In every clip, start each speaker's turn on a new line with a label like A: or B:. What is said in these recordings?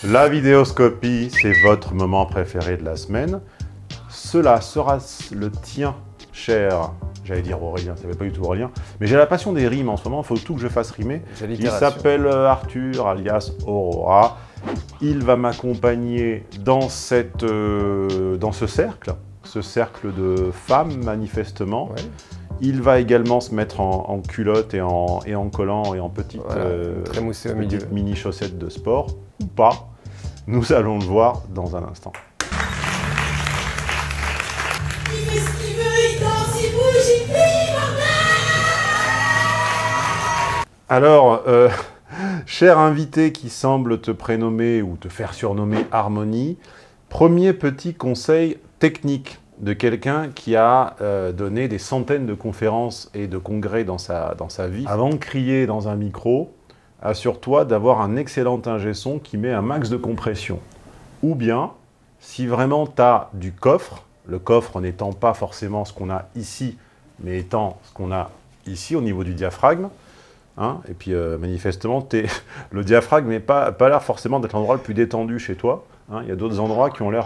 A: La vidéoscopie, c'est votre moment préféré de la semaine. Cela sera le tien, cher, j'allais dire Aurélien, ça ne fait pas du tout Aurélien, mais j'ai la passion des rimes en ce moment, il faut tout que je fasse rimer. Il s'appelle Arthur, alias Aurora. Il va m'accompagner dans ce cercle de femmes, manifestement. Ouais. Il va également se mettre en culotte et en collant et en petite, petite mini chaussettes de sport, ou pas. Nous allons le voir dans un instant.
B: Il fait ce qu'il veut, il danse, il bouge, il crie, bordel!
A: Alors, cher invité qui semble te prénommer ou te faire surnommer Harmonie, premier petit conseil technique de quelqu'un qui a donné des centaines de conférences et de congrès dans sa vie. Avant de crier dans un micro, assure-toi d'avoir un excellent ingé son qui met un max de compression. Ou bien, si vraiment tu as du coffre, le coffre n'étant pas forcément ce qu'on a ici, mais étant ce qu'on a ici au niveau du diaphragme, hein, et puis manifestement, le diaphragme n'est pas l'air forcément d'être l'endroit le plus détendu chez toi. Hein. Il y a d'autres endroits qui ont l'air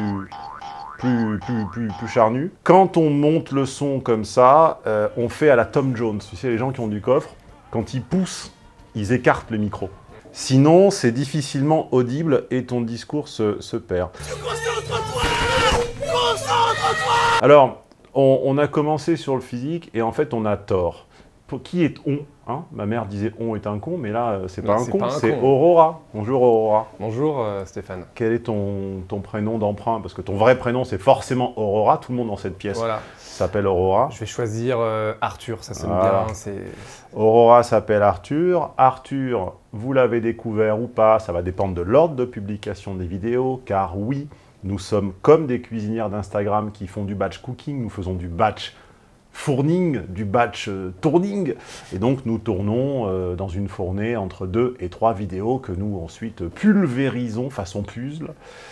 A: plus charnus. Quand on monte le son comme ça, on fait à la Tom Jones. Tu sais, les gens qui ont du coffre, quand ils poussent, ils écartent le micro. Sinon, c'est difficilement audible et ton discours se perd.
B: Concentre-toi! Concentre-toi!
A: Alors, on a commencé sur le physique et en fait, on a tort. Pour qui est on, hein? Ma mère disait on est un con, mais là, c'est pas un con, c'est Aurora. Bonjour Aurora.
C: Bonjour Stéphane.
A: Quel est ton prénom d'emprunt? Parce que ton vrai prénom, c'est forcément Aurora. Tout le monde dans cette pièce s'appelle Aurora.
C: Je vais choisir Arthur, ça sonne bien.
A: Aurora s'appelle Arthur. Arthur, vous l'avez découvert ou pas, ça va dépendre de l'ordre de publication des vidéos, car oui, nous sommes comme des cuisinières d'Instagram qui font du batch cooking, nous faisons du batch fourning, du batch tourning, et donc nous tournons dans une fournée entre 2 et 3 vidéos que nous ensuite pulvérisons façon puzzle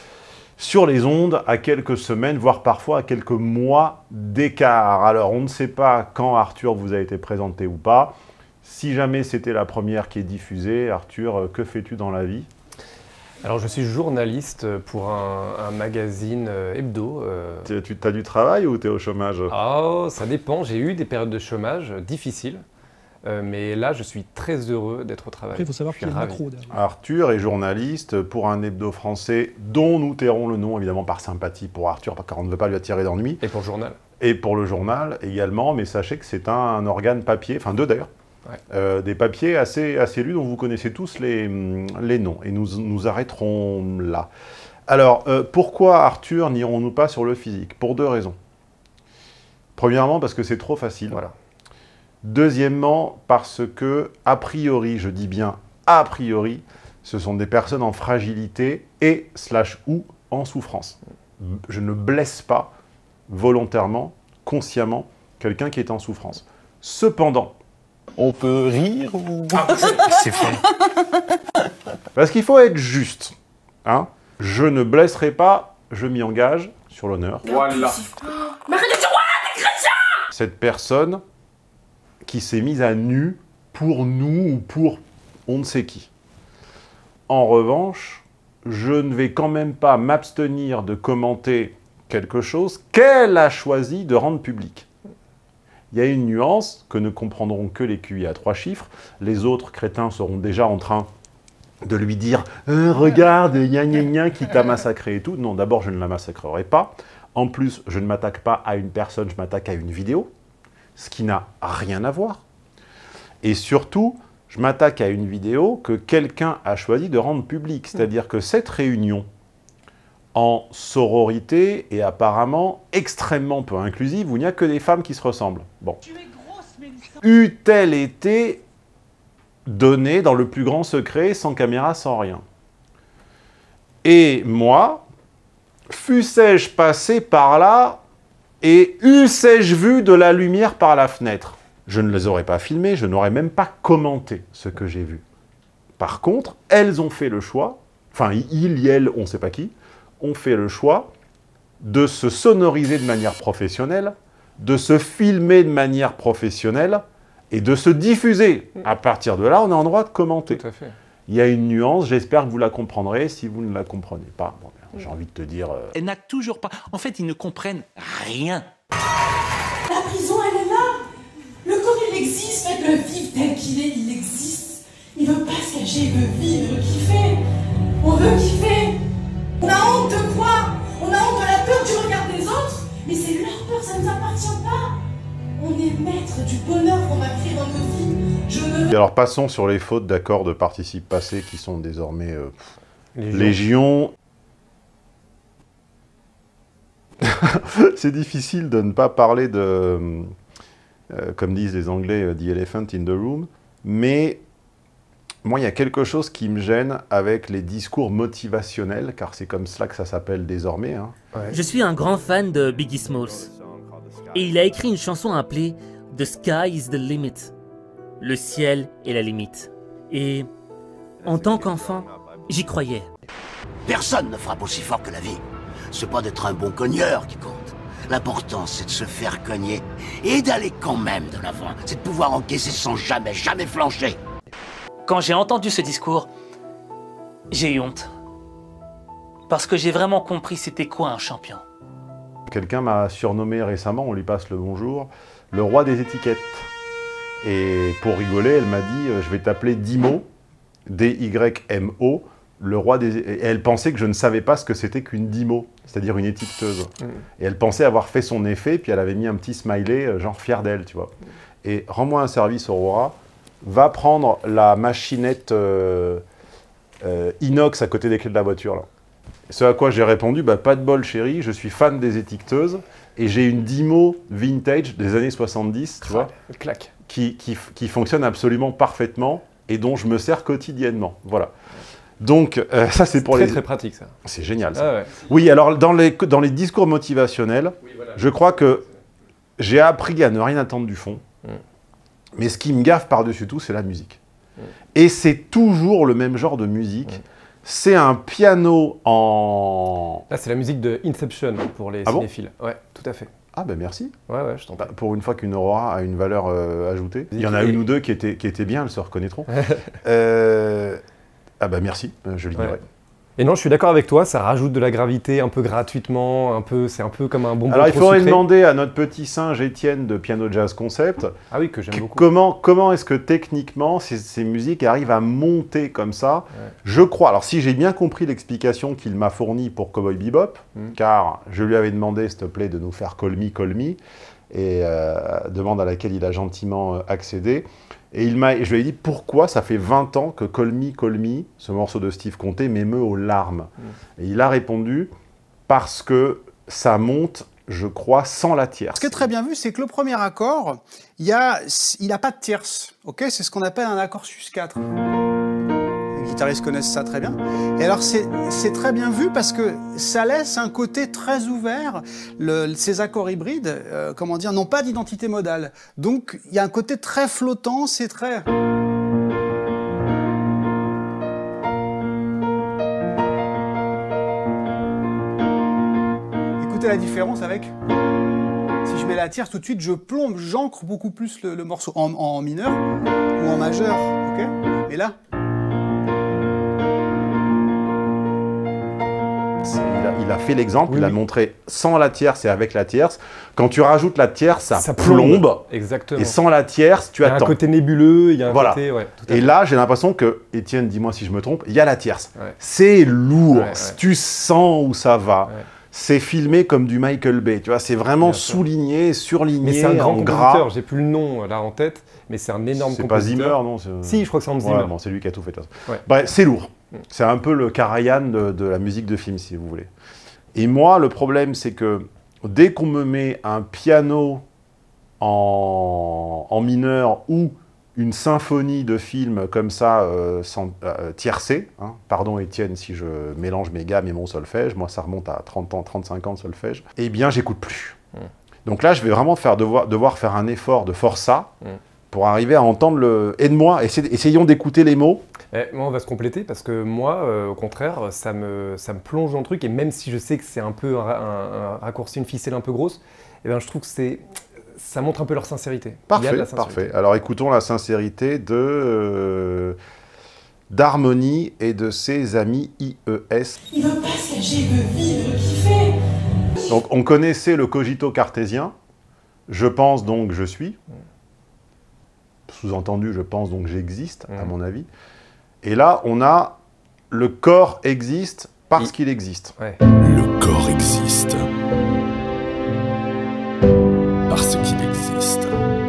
A: sur les ondes à quelques semaines, voire parfois à quelques mois d'écart. Alors on ne sait pas quand Arthur vous a été présenté ou pas. Si jamais c'était la première qui est diffusée, Arthur, que fais-tu dans la vie?
C: Alors je suis journaliste pour un magazine hebdo.
A: Tu as du travail ou tu es au chômage?
C: Oh, ça dépend, j'ai eu des périodes de chômage difficiles, mais là je suis très heureux d'être au travail.
D: Après il faut savoir qu'il y a macro derrière.
A: Arthur est journaliste pour un hebdo français dont nous tairons le nom évidemment par sympathie pour Arthur, car on ne veut pas lui attirer d'ennui.
C: Et pour le journal.
A: Et pour le journal également, mais sachez que c'est un organe papier, enfin deux d'ailleurs. Ouais. Des papiers assez lus dont vous connaissez tous les noms. Et nous arrêterons là. Alors, pourquoi, Arthur, n'irons-nous pas sur le physique? Pour 2 raisons. Premièrement, parce que c'est trop facile. Voilà. Deuxièmement, parce que, a priori, je dis bien a priori, ce sont des personnes en fragilité et ou en souffrance. Je ne blesse pas volontairement, consciemment, quelqu'un qui est en souffrance. Cependant,
E: on peut rire ou...
A: C'est faux. Parce qu'il faut être juste. Hein? Je ne blesserai pas, je m'y engage, sur l'honneur.
B: Voilà. Mais arrête de dire ouais, t'es chrétien!
A: Cette personne qui s'est mise à nu pour nous ou pour on ne sait qui. En revanche, je ne vais quand même pas m'abstenir de commenter quelque chose qu'elle a choisi de rendre public. Il y a une nuance que ne comprendront que les QI à 3 chiffres. Les autres crétins seront déjà en train de lui dire « Regarde, gna gna gna, qui t'a massacré et tout ». Non, d'abord, je ne la massacrerai pas. En plus, je ne m'attaque pas à une personne, je m'attaque à une vidéo, ce qui n'a rien à voir. Et surtout, je m'attaque à une vidéo que quelqu'un a choisi de rendre publique. C'est-à-dire que cette réunion en sororité et apparemment extrêmement peu inclusive, où il n'y a que des femmes qui se ressemblent. Bon. Eût-elle été donnée dans le plus grand secret, sans caméra, sans rien? Et moi, fussé-je passé par là et eussé-je vu de la lumière par la fenêtre? Je ne les aurais pas filmées, je n'aurais même pas commenté ce que j'ai vu. Par contre, elles ont fait le choix, enfin, il, elle, on ne sait pas qui, ont fait le choix de se sonoriser de manière professionnelle, de se filmer de manière professionnelle et de se diffuser. À partir de là, on est en droit de commenter.
C: Tout à fait.
A: Il y a une nuance, j'espère que vous la comprendrez. Si vous ne la comprenez pas, bon, j'ai envie de te dire...
D: Elle n'a toujours pas... En fait, ils ne comprennent rien.
B: La prison, elle est là. Le corps, il existe. Faites-le vivre tel qu'il est, il existe. Il veut pas se cacher, il veut vivre, il veut kiffer. On veut kiffer. On a honte de quoi? On a honte de la peur du regard des autres. Mais c'est leur peur, ça ne nous appartient pas. On est maître du bonheur qu'on va créer dans nos vies. Je ne veux...
A: Et alors passons sur les fautes d'accords de participe passé qui sont désormais légion. C'est difficile de ne pas parler de, comme disent les Anglais, the elephant in the room, mais moi il y a quelque chose qui me gêne avec les discours motivationnels, car c'est comme cela que ça s'appelle désormais. Hein.
C: Ouais.
F: Je suis un grand fan de Biggie Smalls. Et il a écrit une chanson appelée The Sky is the Limit. Le ciel est la limite. Et en tant qu'enfant, j'y croyais.
G: Personne ne frappe aussi fort que la vie. C'est pas d'être un bon cogneur qui compte. L'important, c'est de se faire cogner et d'aller quand même de l'avant. C'est de pouvoir encaisser sans jamais flancher.
H: Quand j'ai entendu ce discours, j'ai eu honte. Parce que j'ai vraiment compris c'était quoi un champion.
A: Quelqu'un m'a surnommé récemment, on lui passe le bonjour, le roi des étiquettes. Et pour rigoler, elle m'a dit, je vais t'appeler Dimo, D-Y-M-O, le roi des... Et elle pensait que je ne savais pas ce que c'était qu'une Dimo, c'est-à-dire une étiqueteuse. Et elle pensait avoir fait son effet, puis elle avait mis un petit smiley, genre fier d'elle, tu vois. Et rends-moi un service, Aurora, va prendre la machinette inox à côté des clés de la voiture, là. Ce à quoi j'ai répondu, bah, pas de bol chérie, je suis fan des étiqueteuses, et j'ai une Dimo vintage des années 70, tu vois,
C: Clac.
A: qui fonctionne absolument parfaitement, et dont je me sers quotidiennement, voilà. Donc, ça c'est pour
C: très,
A: les...
C: très pratique ça.
A: C'est génial ça.
C: Ah ouais.
A: Oui, alors dans les discours motivationnels, je crois que j'ai appris à ne rien attendre du fond, mais ce qui me gaffe par-dessus tout, c'est la musique. Et c'est toujours le même genre de musique. C'est un piano en...
C: Là, c'est la musique de Inception pour les cinéphiles. Ouais, tout à fait.
A: Ah ben merci.
C: Ouais, ouais, je t'en prie.
A: Pour une fois qu'une Aurora a une valeur ajoutée. Il y en a une ou deux qui étaient bien, elles se reconnaîtront. Ah bah merci, je l'ignorais.
C: Ouais. Et non, je suis d'accord avec toi, ça rajoute de la gravité un peu gratuitement, c'est un peu comme un bonbon.
A: Alors il
C: trop
A: faudrait
C: sucré.
A: demander à notre petit singe Étienne de Piano Jazz Concept,
C: Ah oui, que j'aime beaucoup.
A: comment est-ce que techniquement ces musiques arrivent à monter comme ça. Je crois, alors si j'ai bien compris l'explication qu'il m'a fournie pour Cowboy Bebop, car je lui avais demandé, s'il te plaît, de nous faire Call Me, et demande à laquelle il a gentiment accédé. Et je lui ai dit pourquoi ça fait 20 ans que Call Me, ce morceau de Steve Conte, m'émeut aux larmes. Et il a répondu parce que ça monte, je crois, sans la tierce.
I: Ce qui est très bien vu, c'est que le premier accord, il n'a pas de tierce. Okay, c'est ce qu'on appelle un accord sus4. Les guitaristes connaissent ça très bien. Et alors, c'est très bien vu parce que ça laisse un côté très ouvert. Ces accords hybrides, comment dire, n'ont pas d'identité modale. Donc, il y a un côté très flottant, c'est très... Écoutez la différence avec... Si je mets la tierce tout de suite, je plombe, j'ancre beaucoup plus le morceau en mineur ou en majeur. Okay, et là...
A: Il a fait l'exemple,
C: Oui,
A: il a
C: oui.
A: montré sans la tierce et avec la tierce. Quand tu rajoutes la tierce, ça
C: plombe.
A: plombe.
C: Exactement.
A: Et sans la tierce, tu
C: Il y a un
A: attends.
C: côté nébuleux, il y a un
A: Voilà.
C: côté... Ouais, tout à
A: Et
C: fait.
A: là, j'ai l'impression que, Étienne, dis-moi si je me trompe, il y a la tierce.
C: Ouais.
A: C'est lourd,
C: Ouais, ouais.
A: tu sens où ça va.
C: Ouais.
A: C'est filmé comme du Michael Bay, tu vois, c'est vraiment
C: Bien sûr.
A: souligné,
C: Mais
A: surligné,
C: c'est un grand
A: en
C: compositeur,
A: gras.
C: j'ai plus le nom là en tête, mais c'est un énorme
A: C'est pas
C: compositeur.
A: Zimmer, non
C: Si, je crois que c'est Hans
A: Ouais,
C: Zimmer.
A: bon, c'est lui qui a tout fait. de toute façon.
C: Ouais.
A: Bref, c'est lourd. C'est un peu le Karajan de la musique de film, si vous voulez. Et moi, le problème, c'est que dès qu'on me met un piano en mineur ou une symphonie de film comme ça, tiercée, hein, pardon Étienne si je mélange mes gammes et mon solfège, moi ça remonte à 30 ans, 35 ans de solfège, eh bien j'écoute plus. Donc là, je vais vraiment devoir faire un effort de forçat pour arriver à entendre le... Aide-moi, essayons d'écouter les mots.
C: Moi, on va se compléter parce que moi, au contraire, ça me plonge dans le truc et même si je sais que c'est un peu un raccourci, une ficelle un peu grosse, eh ben, je trouve que ça montre un peu leur sincérité. Il y a de
A: Parfait,
C: la sincérité.
A: parfait. Alors écoutons la sincérité de d'harmonie et de ses amis IES.
B: Il veut pas se cacher, il veut vivre, kiffer.
A: Donc on connaissait le cogito cartésien. Je pense donc je suis. Sous-entendu, je pense donc j'existe, à mon avis. Et là, on a le corps existe parce qu'il existe.
C: Ouais.
E: Le corps existe. Parce qu'il existe.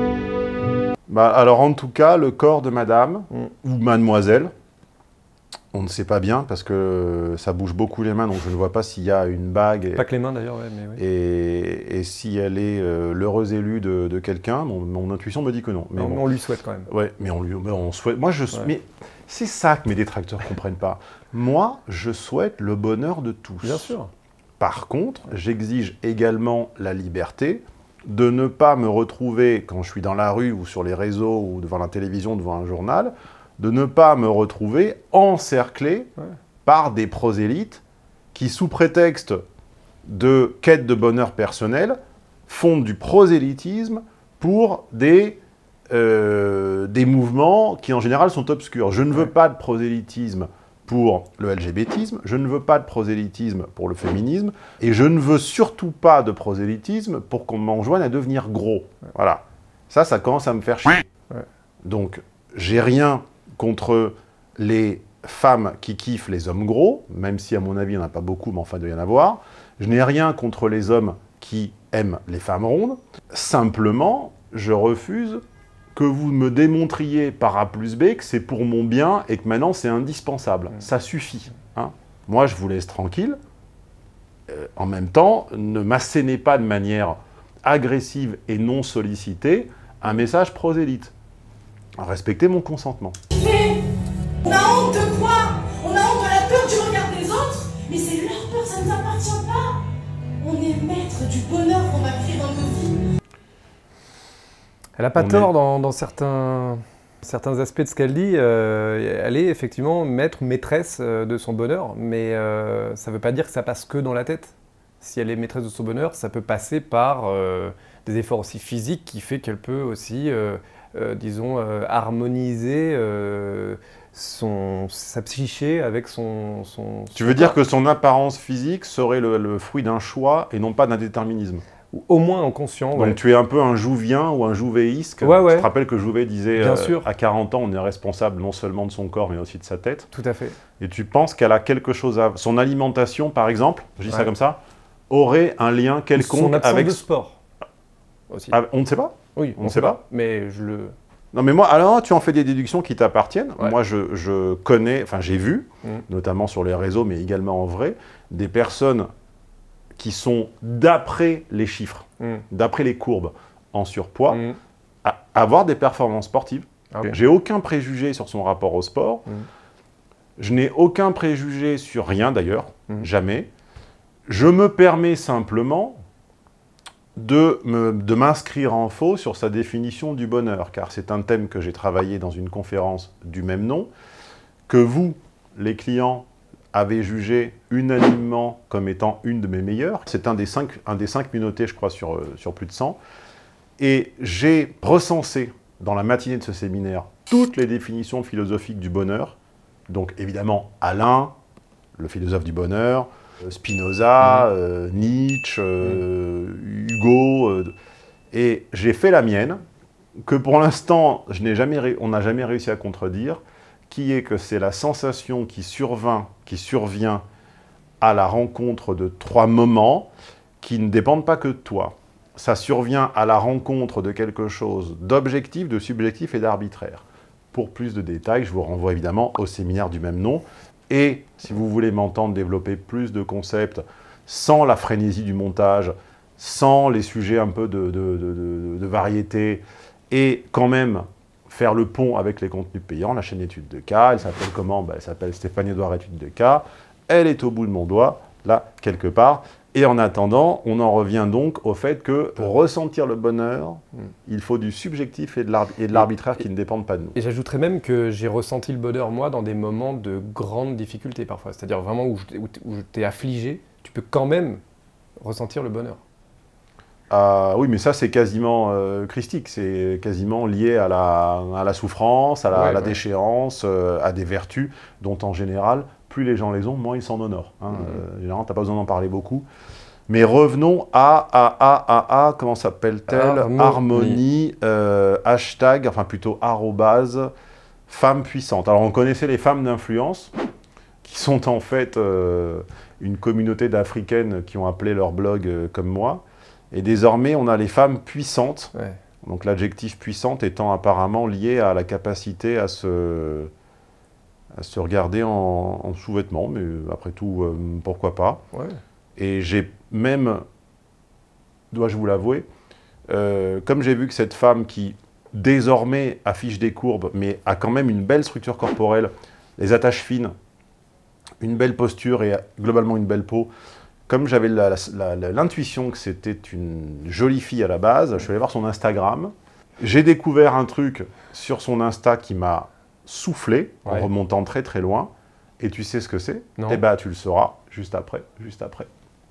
A: Bah, alors en tout cas, le corps de madame ou mademoiselle, on ne sait pas bien parce que ça bouge beaucoup les mains, donc je ne vois pas s'il y a une bague.
C: Pas que les mains d'ailleurs, ouais, mais oui.
A: Et si elle est l'heureuse élue de quelqu'un, mon intuition me dit que non. Mais
C: Non,
A: bon.
C: on lui souhaite quand même.
A: Ouais, mais on souhaite. Moi, mais c'est ça que mes détracteurs ne comprennent pas. Moi, je souhaite le bonheur de tous.
C: Bien sûr.
A: Par contre, j'exige également la liberté de ne pas me retrouver, quand je suis dans la rue ou sur les réseaux ou devant la télévision, devant un journal, de ne pas me retrouver encerclé par des prosélytes qui, sous prétexte de quête de bonheur personnel, font du prosélytisme pour des mouvements qui, en général, sont obscurs. Je ne veux pas de prosélytisme pour le LGBTisme, je ne veux pas de prosélytisme pour le féminisme, et je ne veux surtout pas de prosélytisme pour qu'on m'enjoigne à devenir gros. Voilà. Ça commence à me faire chier. Donc, j'ai rien contre les femmes qui kiffent les hommes gros, même si, à mon avis, il n'y en a pas beaucoup, mais enfin, il doit y en avoir. Je n'ai rien contre les hommes qui aiment les femmes rondes. Simplement, je refuse que vous me démontriez par A plus B que c'est pour mon bien et que maintenant c'est indispensable. Ça suffit. Hein. Moi, je vous laisse tranquille. En même temps, ne m'assénez pas de manière agressive et non sollicitée un message prosélyte. Respectez mon consentement.
B: On a honte de quoi? On a honte de la peur du regard des autres? Mais c'est leur peur, ça ne nous appartient pas. On est maître du bonheur qu'on va créer dans nos vies.
C: Elle n'a pas tort dans certains aspects de ce qu'elle dit. Elle est effectivement maître ou maîtresse de son bonheur, mais ça ne veut pas dire que ça passe que dans la tête. Si elle est maîtresse de son bonheur, ça peut passer par des efforts aussi physiques qui fait qu'elle peut aussi, disons, harmoniser sa psyché avec son
A: Tu veux dire que son apparence physique serait le fruit d'un choix et non pas d'un déterminisme?
C: Au moins en conscient.
A: Donc tu es un peu un jouvien ou un jouvéisque. Tu te rappelles que Jouvet disait à 40 ans, on est responsable non seulement de son corps, mais aussi de sa tête.
C: Tout à fait.
A: Et tu penses qu'elle a quelque chose à... Son alimentation, par exemple, je dis ça comme ça, aurait un lien quelconque
C: son absence
A: avec...
C: de sport aussi.
A: Ah, on ne sait pas?
C: Oui,
A: on ne sait pas.
C: Mais je le...
A: Non mais moi, alors tu en fais des déductions qui t'appartiennent. Moi je connais, enfin j'ai vu, notamment sur les réseaux, mais également en vrai, des personnes qui sont, d'après les chiffres, d'après les courbes, en surpoids, à avoir des performances sportives. J'ai aucun préjugé sur son rapport au sport. Je n'ai aucun préjugé sur rien d'ailleurs, jamais. Je me permets simplement de m'inscrire en faux sur sa définition du bonheur, car c'est un thème que j'ai travaillé dans une conférence du même nom, que vous, les clients, avez jugé unanimement comme étant une de mes meilleures. C'est un des 5 notés, je crois, sur plus de 100. Et j'ai recensé, dans la matinée de ce séminaire, toutes les définitions philosophiques du bonheur. Donc, évidemment, Alain, le philosophe du bonheur, Spinoza, Nietzsche, Hugo, et j'ai fait la mienne, que pour l'instant, on n'a jamais réussi à contredire, qui est que c'est la sensation qui survient à la rencontre de 3 moments qui ne dépendent pas que de toi. Ça survient à la rencontre de quelque chose d'objectif, de subjectif et d'arbitraire. Pour plus de détails, je vous renvoie évidemment au séminaire du même nom. Et si vous voulez m'entendre développer plus de concepts sans la frénésie du montage, sans les sujets un peu de variété, et quand même faire le pont avec les contenus payants, la chaîne Études de cas, elle s'appelle comment? Elle s'appelle Stéphane-Édouard Études de cas, elle est au bout de mon doigt, là, quelque part. Et en attendant, on en revient donc au fait que pour ressentir le bonheur, il faut du subjectif et de l'arbitraire qui ne dépendent pas de nous.
C: Et j'ajouterais même que j'ai ressenti le bonheur, moi, dans des moments de grande difficulté parfois. C'est-à-dire vraiment où t'es affligé, tu peux quand même ressentir le bonheur.
A: Oui, mais ça, c'est quasiment christique. C'est quasiment lié à la souffrance, à la déchéance, à des vertus dont, en général, plus les gens les ont, moins ils s'en honorent. Hein. Généralement, tu n'as pas besoin d'en parler beaucoup. Mais revenons à comment s'appelle-t-elle? Harmonie, hashtag, enfin plutôt arrobase, femmes puissantes. Alors, on connaissait les femmes d'influence, qui sont en fait une communauté d'Africaines qui ont appelé leur blog comme moi. Et désormais, on a les femmes puissantes. Ouais. Donc l'adjectif puissante étant apparemment lié à la capacité à se regarder en sous-vêtements. Mais après tout, pourquoi pas. Ouais. Et j'ai même, dois-je vous l'avouer, comme j'ai vu que cette femme qui désormais affiche des courbes, mais a quand même une belle structure corporelle, les attaches fines, une belle posture et globalement une belle peau, comme j'avais l'intuition que c'était une jolie fille à la base, je suis allé voir son Instagram. J'ai découvert un truc sur son Insta qui m'a soufflé, en remontant très très loin. Et tu sais ce que c'est? Eh bien, tu le sauras juste après, juste après.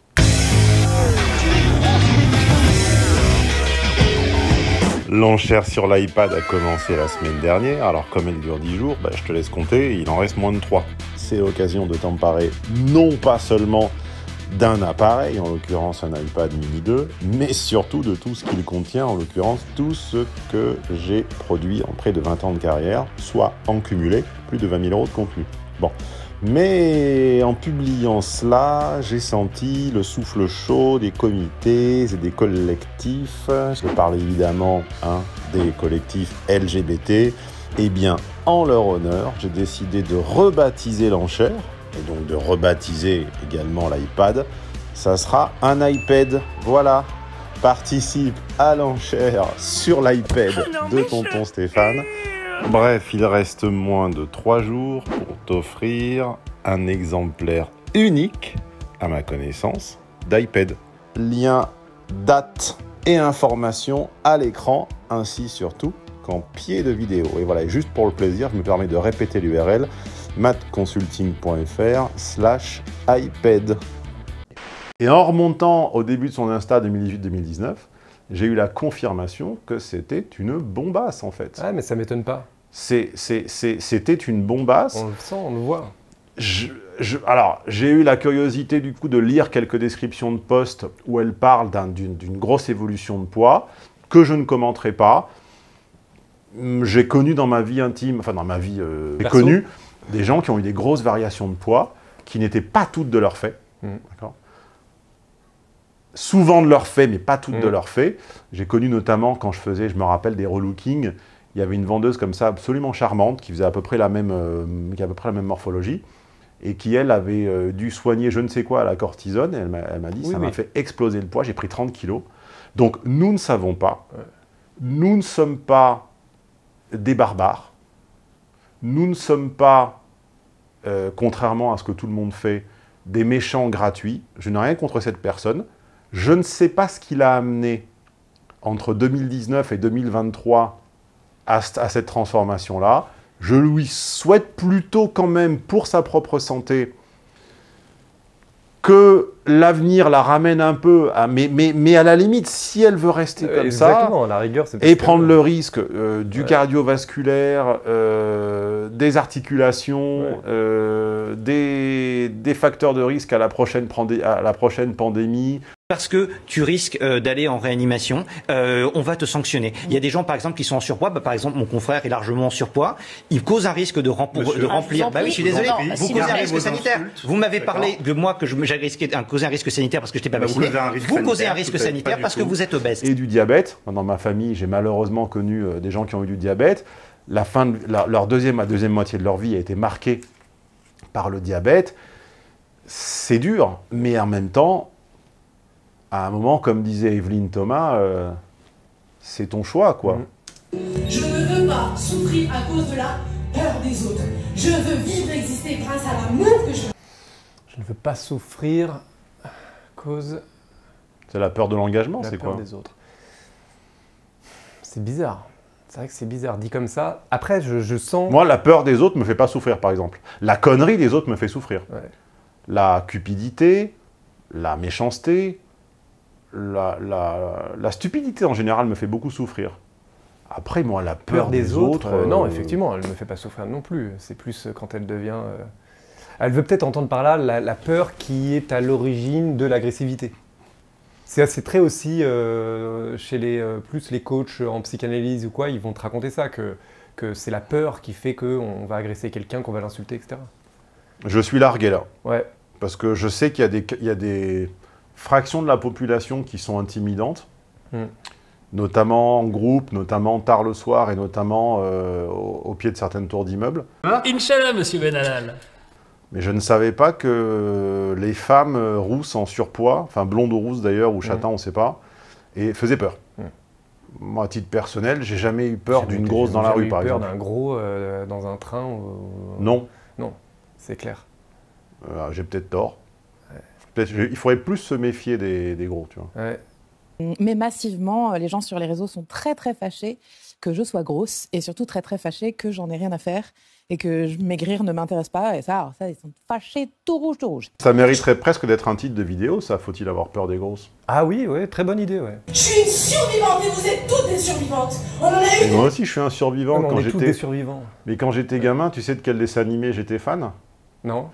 A: L'enchère sur l'iPad a commencé la semaine dernière. Alors, comme elle dure 10 jours, je te laisse compter, il en reste moins de 3. C'est l'occasion de t'emparer non pas seulement d'un appareil, en l'occurrence un iPad mini 2, mais surtout de tout ce qu'il contient, en l'occurrence tout ce que j'ai produit en près de 20 ans de carrière, soit en cumulé, plus de 20 000 € de contenu. Bon, mais en publiant cela, j'ai senti le souffle chaud des comités et des collectifs. Je parle évidemment des collectifs LGBT. Eh bien, en leur honneur, j'ai décidé de rebaptiser l'enchère, et donc de rebaptiser également l'iPad. Ça sera un iPad. Voilà, participe à l'enchère sur l'iPad de tonton Stéphane. Bref, il reste moins de 3 jours pour t'offrir un exemplaire unique, à ma connaissance, d'iPad. Lien, date et information à l'écran, ainsi surtout qu'en pied de vidéo. Et voilà, juste pour le plaisir, je me permets de répéter l'URL, mathconsulting.fr/iPad. Et en remontant au début de son Insta 2018-2019, j'ai eu la confirmation que c'était une bombasse, en fait.
C: Ah, mais ça m'étonne pas.
A: C'était une bombasse.
C: On le sent, on le voit.
A: Alors, j'ai eu la curiosité, du coup, de lire quelques descriptions de posts où elle parle d'une grosse évolution de poids, que je ne commenterai pas. J'ai connu dans ma vie intime, enfin dans ma vie, j'ai connu des gens qui ont eu des grosses variations de poids, qui n'étaient pas toutes de leur fait. D'accord ? Souvent de leur fait, mais pas toutes de leur fait. J'ai connu notamment, quand je me rappelle, des relookings, il y avait une vendeuse comme ça, absolument charmante, qui faisait à peu près la même morphologie, et qui, elle, avait dû soigner je ne sais quoi à la cortisone, et elle m'a dit, ça m'a fait exploser le poids, j'ai pris 30 kilos. Donc, nous ne savons pas, nous ne sommes pas des barbares, nous ne sommes pas, contrairement à ce que tout le monde fait, des méchants gratuits. Je n'ai rien contre cette personne. Je ne sais pas ce qui l'a amené entre 2019 et 2023 à cette transformation-là. Je lui souhaite plutôt quand même, pour sa propre santé, que l'avenir la ramène un peu, mais à la limite, si elle veut rester comme ça,
C: à la rigueur,
A: et prendre le risque du cardiovasculaire, des articulations, des facteurs de risque à la prochaine pandémie,
J: parce que tu risques d'aller en réanimation, on va te sanctionner. Il y a des gens, par exemple, qui sont en surpoids. Par exemple, mon confrère est largement en surpoids. Il cause un risque de remplir. Bah oui, je suis désolé. Vous causez un risque sanitaire. Vous m'avez parlé de moi que j'ai risqué de causer un risque sanitaire parce que je n'étais pas vacciné. Vous causez un risque sanitaire parce que vous êtes obèse.
A: Et du diabète. Dans ma famille, j'ai malheureusement connu des gens qui ont eu du diabète. La deuxième moitié de leur vie a été marquée par le diabète. C'est dur, mais en même temps, à un moment, comme disait Evelyne Thomas, c'est ton choix, quoi.
B: Je ne veux pas souffrir à cause de la peur des autres. Je veux vivre et exister grâce à l'amour que je...
C: Je ne veux pas souffrir à cause...
A: C'est la peur de l'engagement, c'est quoi?
C: La peur des autres. C'est bizarre. C'est vrai que c'est bizarre, dit comme ça. Après, je sens...
A: Moi, la peur des autres me fait pas souffrir, par exemple. La connerie des autres me fait souffrir. Ouais. La cupidité, la méchanceté, la stupidité en général me fait beaucoup souffrir. Après, moi, la peur des autres...
C: Non, effectivement, elle ne me fait pas souffrir non plus. C'est plus quand elle devient... Elle veut peut-être entendre par là la peur qui est à l'origine de l'agressivité. C'est très aussi, chez plus les coachs en psychanalyse ou quoi, ils vont te raconter ça, que c'est la peur qui fait qu'on va agresser quelqu'un, qu'on va l'insulter, etc.
A: Je suis largué là.
C: Ouais.
A: Parce que je sais qu'il y a des fractions de la population qui sont intimidantes, notamment en groupe, notamment tard le soir et notamment au pied de certaines tours d'immeubles.
K: Inch'Allah, monsieur Benalal.
A: Mais je ne savais pas que les femmes rousses en surpoids, enfin blondes ou rousses d'ailleurs, ou châtain, on ne sait pas, et faisaient peur. Moi, à titre personnel, j'ai jamais eu peur d'une grosse dans la rue, par exemple.
C: Peur d'un gros dans un train
A: Non.
C: Non, c'est clair.
A: J'ai peut-être tort. Ouais. Il faudrait plus se méfier des gros, tu vois.
C: Ouais.
L: Mais massivement, les gens sur les réseaux sont très très fâchés que je sois grosse et surtout très très fâchés que j'en ai rien à faire et que maigrir ne m'intéresse pas. Et ça, ils sont fâchés tout rouge, tout rouge.
A: Ça mériterait presque d'être un titre de vidéo, ça. Faut-il avoir peur des grosses?
C: Ah oui, ouais, très bonne idée, ouais.
B: Je suis une survivante et vous êtes toutes des survivantes. On en a eu.
A: Moi aussi, je suis un survivant.
C: On est tous des survivants.
A: Mais quand j'étais gamin, tu sais de quel dessin animé j'étais fan?
C: Non.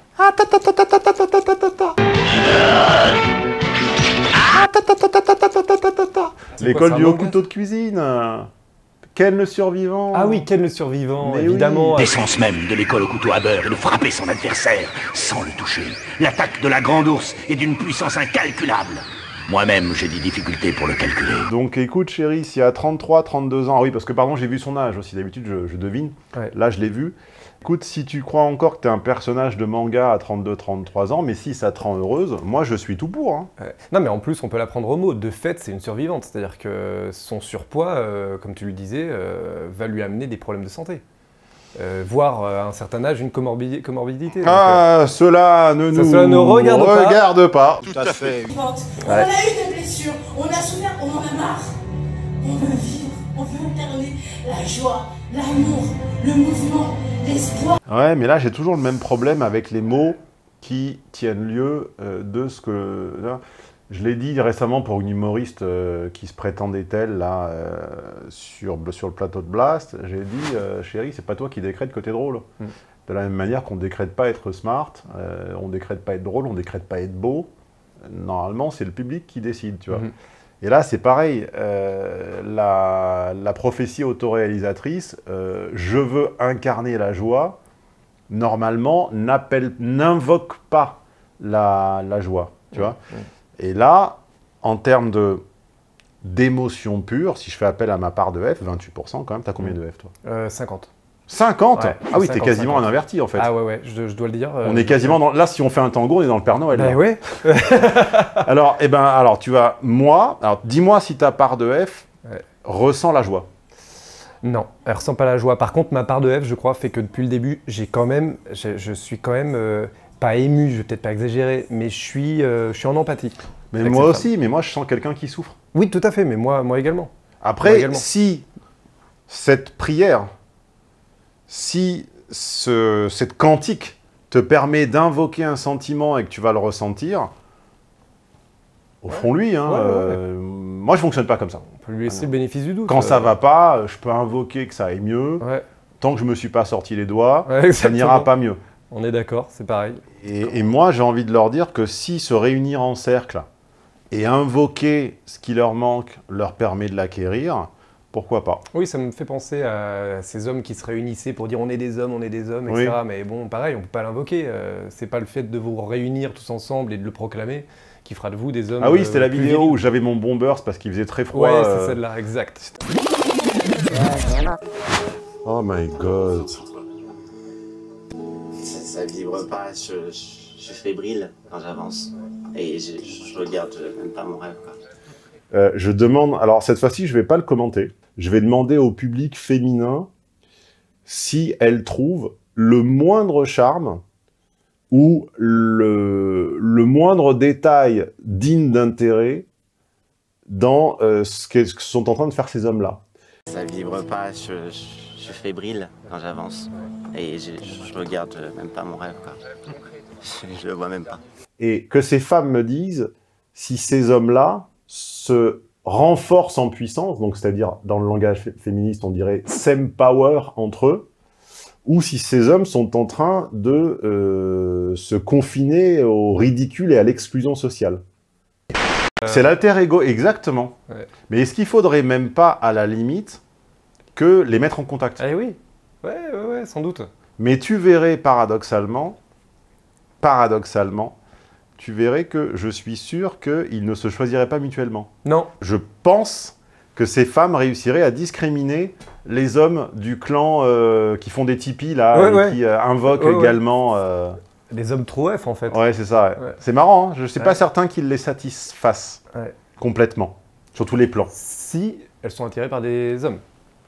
A: L'école du haut couteau de cuisine. Ken le survivant.
C: Ah oui, Ken le survivant,
A: mais
C: évidemment.
G: Oui. L'essence même de l'école au couteau à beurre est de frapper son adversaire sans le toucher. L'attaque de la grande ours est d'une puissance incalculable. Moi-même, j'ai des difficultés pour le calculer.
A: Donc écoute chérie, s'il y a 33, 32 ans... Ah oui, parce que pardon, j'ai vu son âge aussi. D'habitude, je devine. Ouais. Là, je l'ai vu. Écoute, si tu crois encore que tu es un personnage de manga à 32, 33 ans, mais si ça te rend heureuse, moi, je suis tout pour. Hein.
C: Ouais. Non, mais en plus, on peut la prendre au mot. De fait, c'est une survivante. C'est-à-dire que son surpoids, comme tu le disais, va lui amener des problèmes de santé. Voire à un certain âge une comorbidité.
A: Ah,
C: donc,
A: cela ne nous regarde pas.
B: Tout à fait. On a eu des blessures, on a souffert, on en a marre. On veut vivre, on veut incarner la joie, l'amour, le mouvement, l'espoir.
A: Ouais, mais là, j'ai toujours le même problème avec les mots qui tiennent lieu de ce que... Là, je l'ai dit récemment pour une humoriste qui se prétendait telle, là, sur le plateau de Blast. J'ai dit, chérie, c'est pas toi qui décrète que t'es drôle. De la même manière qu'on décrète pas être smart, on décrète pas être drôle, on décrète pas être beau. Normalement, c'est le public qui décide, tu vois. Et là, c'est pareil. La prophétie autoréalisatrice, je veux incarner la joie, normalement, n'invoque pas la joie, tu vois. Et là, en termes d'émotion pure, si je fais appel à ma part de F, 28% quand même, t'as combien de F, toi?
C: 50.
A: 50
C: ouais,
A: ah oui, t'es quasiment 50. Un inverti, en fait.
C: Ah ouais, je dois le dire.
A: On est quasiment dans... Là, si on fait un tango, on est dans le Père Noël.
C: Ben ouais.
A: alors, tu vas... Moi, alors dis-moi si ta part de F ressent la joie.
C: Non, elle ressent pas la joie. Par contre, ma part de F, je crois, fait que depuis le début, je suis quand même... pas ému, je vais peut-être pas exagérer, mais je suis en empathie.
A: Mais moi aussi, mais moi je sens quelqu'un qui souffre.
C: Oui, tout à fait, mais moi également.
A: Après, si cette prière, si cette cantique te permet d'invoquer un sentiment et que tu vas le ressentir, offrons-lui. Hein, moi je fonctionne pas comme ça.
C: On peut lui laisser le bénéfice du doute.
A: Quand ça va pas, je peux invoquer que ça aille mieux. Tant que je me suis pas sorti les doigts, ça n'ira pas mieux.
C: On est d'accord, c'est pareil.
A: Et moi, j'ai envie de leur dire que si se réunir en cercle et invoquer ce qui leur manque leur permet de l'acquérir, pourquoi pas?
C: Oui, ça me fait penser à ces hommes qui se réunissaient pour dire on est des hommes, etc. Oui. Mais bon, pareil, on ne peut pas l'invoquer. C'est pas le fait de vous réunir tous ensemble et de le proclamer qui fera de vous des hommes.
A: Ah oui, c'était la vidéo où j'avais mon bombers parce qu'il faisait très froid.
C: Ouais, c'est celle-là, exact.
A: Oh my god.
M: Ça vibre pas, je suis fébrile quand j'avance. Et je regarde même pas mon rêve, quoi.
A: Je demande, alors cette fois-ci, je vais pas le commenter. Je vais demander au public féminin si elle trouve le moindre charme ou le moindre détail digne d'intérêt dans ce que sont en train de faire ces hommes-là.
M: Ça vibre pas, je suis fébrile quand j'avance. Et je regarde même pas mon rêve, quoi. Je le vois même pas.
A: Et que ces femmes me disent si ces hommes-là se renforcent en puissance, donc c'est-à-dire dans le langage féministe, on dirait s'empower entre eux, ou si ces hommes sont en train de se confiner au ridicule et à l'exclusion sociale. C'est l'alter ego, exactement.
C: Ouais.
A: Mais est-ce qu'il faudrait même pas, à la limite, que les mettre en contact?
C: Eh oui, ouais, sans doute.
A: Mais tu verrais paradoxalement, tu verrais que je suis sûr qu'ils ne se choisiraient pas mutuellement.
C: Non.
A: Je pense que ces femmes réussiraient à discriminer les hommes du clan qui font des tipis, là, et qui invoquent également...
C: Les hommes trop F, en fait.
A: Ouais, c'est ça. Ouais. C'est marrant, hein, je ne suis pas certain qu'ils les satisfassent complètement, sur tous les plans.
C: Si elles sont attirées par des hommes.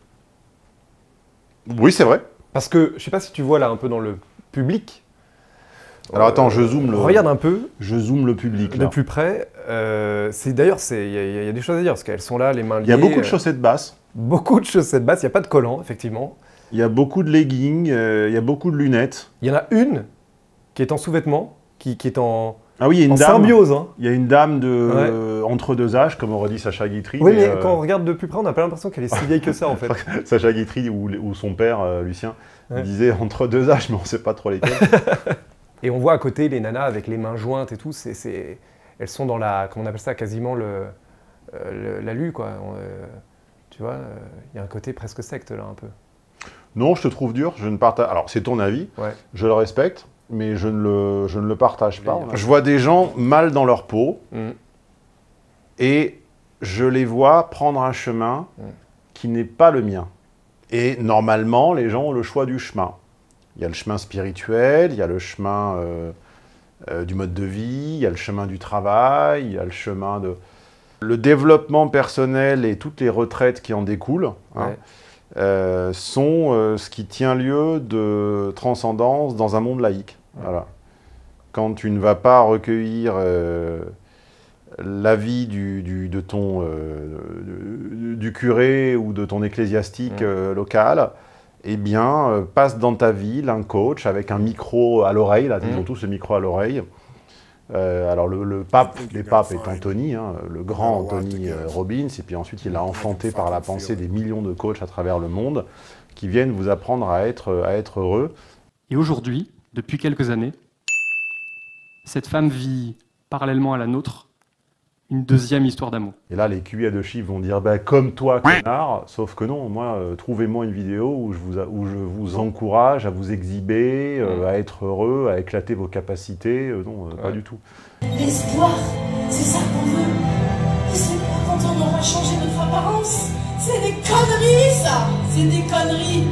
A: Oui, c'est vrai.
C: Parce que, je sais pas si tu vois là un peu dans le public.
A: Alors attends, je zoome le...
C: Regarde un peu.
A: Je zoome le public, là.
C: De plus près. D'ailleurs, il y a des choses à dire, parce qu'elles sont là, les mains liées.
A: Il y a beaucoup de chaussettes basses.
C: Beaucoup de chaussettes basses, il n'y a pas de collant, effectivement.
A: Il y a beaucoup de leggings, il y a beaucoup de lunettes.
C: Il y en a une qui est en sous-vêtements, qui est en...
A: Ah oui, il y a une dame,
C: symbiose. Hein.
A: Il y a une dame de entre deux âges, comme aurait dit Sacha Guitry.
C: Oui, mais quand on regarde de plus près, on n'a pas l'impression qu'elle est si vieille que ça, en fait.
A: Sacha Guitry ou son père, Lucien, disait entre deux âges, mais on ne sait pas trop lesquels.
C: Et on voit à côté les nanas avec les mains jointes et tout. Elles sont dans la... Comment on appelle ça? Quasiment la lue, quoi. Tu vois, il y a un côté presque secte, là, un peu.
A: Non, je te trouve dur. Je ne partage... Alors, c'est ton avis. Je le respecte. Mais je ne le partage pas. Je vois des gens mal dans leur peau et je les vois prendre un chemin qui n'est pas le mien. Et normalement, les gens ont le choix du chemin. Il y a le chemin spirituel, il y a le chemin du mode de vie, il y a le chemin du travail, il y a le chemin de... Le développement personnel et toutes les retraites qui en découlent, sont ce qui tient lieu de transcendance dans un monde laïque. Voilà. Quand tu ne vas pas recueillir l'avis du curé ou de ton ecclésiastique local, eh bien, passe dans ta ville un coach avec un micro à l'oreille, là, ils ont tous le micro à l'oreille. Alors les papes est Anthony, hein, le grand Anthony Robbins, et puis ensuite il a enfanté par la pensée des millions de coachs à travers le monde qui viennent vous apprendre à être heureux.
N: Et aujourd'hui, depuis quelques années, cette femme vit, parallèlement à la nôtre, une deuxième histoire d'amour. Et
A: là, les QI de chiffres vont dire bah, « comme toi, connard », sauf que non, moi, trouvez-moi une vidéo où je vous encourage à vous exhiber, à être heureux, à éclater vos capacités. Non, pas du tout.
B: L'espoir, c'est ça qu'on veut. Et c'est pas quand on aura changé notre apparence. C'est des conneries, ça. C'est des conneries.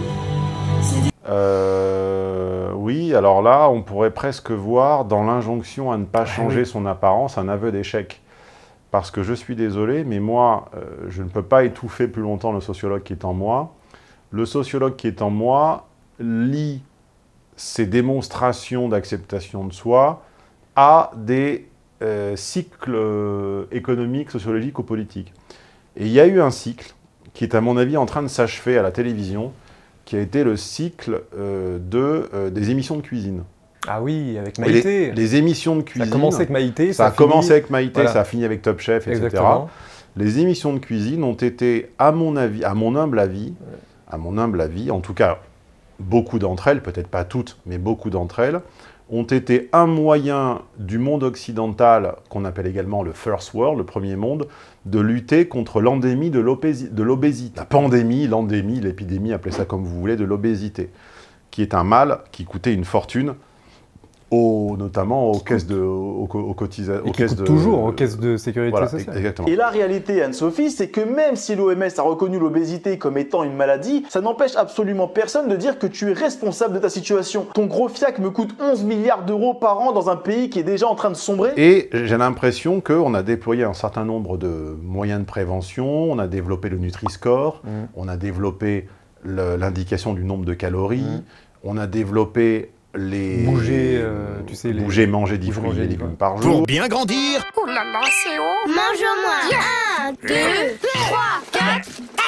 A: Oui, alors là, on pourrait presque voir dans l'injonction à ne pas changer son apparence un aveu d'échec. Parce que je suis désolé, mais moi, je ne peux pas étouffer plus longtemps le sociologue qui est en moi. Le sociologue qui est en moi lie ces démonstrations d'acceptation de soi à des cycles économiques, sociologiques ou politiques. Et il y a eu un cycle qui est, à mon avis, en train de s'achever à la télévision, qui a été le cycle des émissions de cuisine.
C: Ah oui, avec Maïté.
A: Les émissions de cuisine.
C: Ça a commencé avec Maïté.
A: Ça a commencé avec Maïté, ça a fini avec Top Chef, etc.
C: Exactement.
A: Les émissions de cuisine ont été, à mon humble avis, en tout cas, beaucoup d'entre elles, peut-être pas toutes, mais beaucoup d'entre elles, ont été un moyen du monde occidental, qu'on appelle également le First World, le premier monde, de lutter contre l'endémie de l'obésité. La pandémie, l'endémie, l'épidémie, appelez ça comme vous voulez, de l'obésité, qui est un mal qui coûtait une fortune, notamment aux caisses
C: toujours aux caisses de sécurité sociale.
A: Exactement.
O: Et la réalité, Anne-Sophie, c'est que même si l'OMS a reconnu l'obésité comme étant une maladie, ça n'empêche absolument personne de dire que tu es responsable de ta situation. Ton gros fiac me coûte 11 milliards d'euros par an dans un pays qui est déjà en train de sombrer.
A: Et j'ai l'impression qu'on a déployé un certain nombre de moyens de prévention, on a développé le Nutri-Score, on a développé l'indication du nombre de calories, on a développé
C: bouger,
A: manger 10 fruits et légumes par jour.
E: Pour bien grandir.
P: Oh là là, c'est haut. Mange au moins. 1, 2, 3, 4.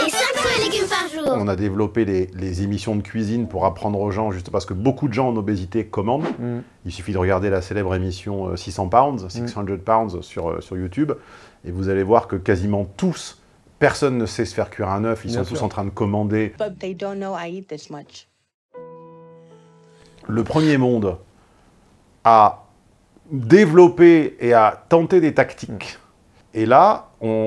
P: et 5 fruits et légumes par jour.
A: On a développé les émissions de cuisine pour apprendre aux gens, juste parce que beaucoup de gens en obésité commandent. Il suffit de regarder la célèbre émission 600 pounds sur YouTube, et vous allez voir que quasiment tous, personne ne sait se faire cuire un œuf, ils sont tous en train de commander.
Q: But they don't know I eat this much.
A: Le premier monde a développé et a tenté des tactiques. Et là,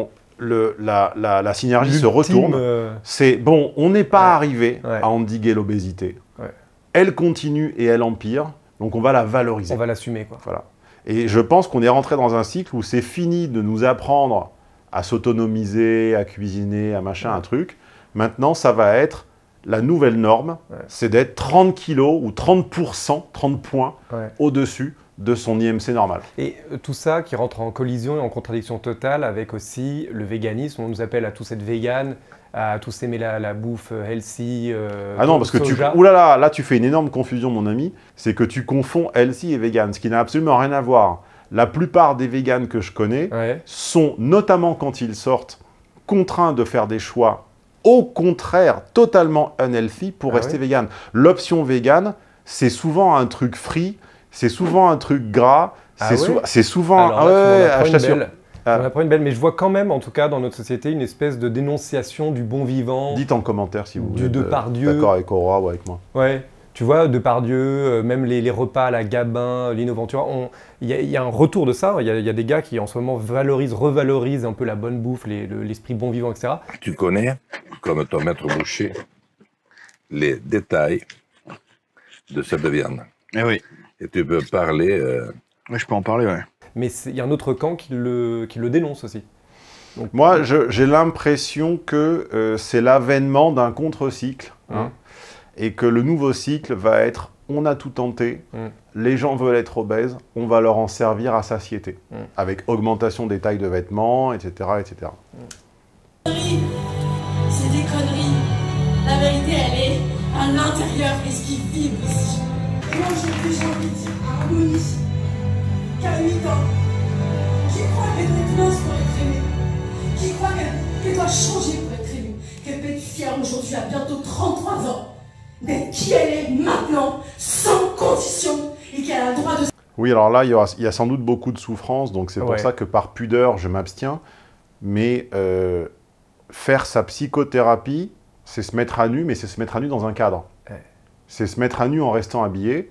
A: la synergie se retourne. C'est bon, on n'est pas arrivé à endiguer l'obésité. Elle continue et elle empire, donc on va la valoriser.
C: On va l'assumer, quoi.
A: Voilà. Et je pense qu'on est rentré dans un cycle où c'est fini de nous apprendre à s'autonomiser, à cuisiner, à machin, un truc. Maintenant, ça va être la nouvelle norme, c'est d'être 30 kilos ou 30%, 30 points au-dessus de son IMC normal.
C: Et tout ça qui rentre en collision et en contradiction totale avec aussi le véganisme. On nous appelle à tous être vegan, à tous aimer la bouffe healthy.
A: Ah non, parce que oulala, là tu fais une énorme confusion, mon ami. C'est que tu confonds healthy et vegan, ce qui n'a absolument rien à voir. La plupart des végans que je connais sont, notamment quand ils sortent, contraints de faire des choix au contraire totalement unhealthy pour rester vegan. L'option vegan, c'est souvent un truc free, c'est souvent un truc gras, c'est souvent...
C: je t'assure. On apprend une belle, mais je vois quand même, en tout cas, dans notre société, une espèce de dénonciation du bon vivant.
A: Dites en commentaire si vous
C: êtes
A: d'accord avec Aurora ou avec moi.
C: Ouais, tu vois, Depardieu, même les repas à la Gabin, Lino Ventura, il y a un retour de ça. Il y a des gars qui, en ce moment, revalorisent un peu la bonne bouffe, l'esprit bon vivant, etc.
R: Tu connais, comme ton maître boucher, les détails de cette viande.
S: Eh oui.
R: Et tu peux parler...
S: Oui, je peux en parler, ouais.
C: Mais il y a un autre camp qui le dénonce aussi.
A: Donc, moi, j'ai l'impression que c'est l'avènement d'un contre-cycle. Et que le nouveau cycle va être, on a tout tenté, les gens veulent être obèses, on va leur en servir à satiété. Avec augmentation des tailles de vêtements, etc. etc.
B: C'est des conneries. La vérité, elle est à l'intérieur et ce qui vibre ici. Et moi, aujourd'hui, j'ai envie de dire à Harmonie, qu'à 8 ans, qui croit qu'elle doit être mince pour être aimée, qui croit qu'elle doit changer pour être aimée, qu'elle peut être fière aujourd'hui à bientôt 33 ans, d'être qui elle est maintenant, sans condition, et qu'elle a le droit de...
A: Oui, alors là, il y a sans doute beaucoup de souffrance, donc c'est pour ça que par pudeur, je m'abstiens. Mais faire sa psychothérapie, c'est se mettre à nu, mais c'est se mettre à nu dans un cadre. C'est se mettre à nu en restant habillé,